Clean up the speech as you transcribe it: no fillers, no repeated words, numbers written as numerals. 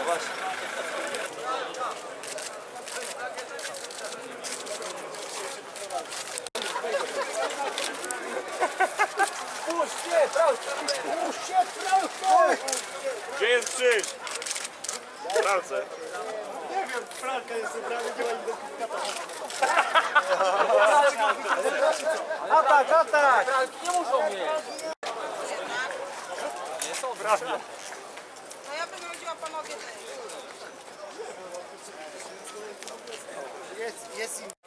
Puśćcie, pralkę! Puśćcie, pralkę! Gdzie jest krzyż? W pralce. Nie wiem, pralka jest ubrana, nie ma identyfikatora. Atak, atak! Pralki nie muszą mieć. Nie są prawie. No ja bym chodziła po nogę. Jest im.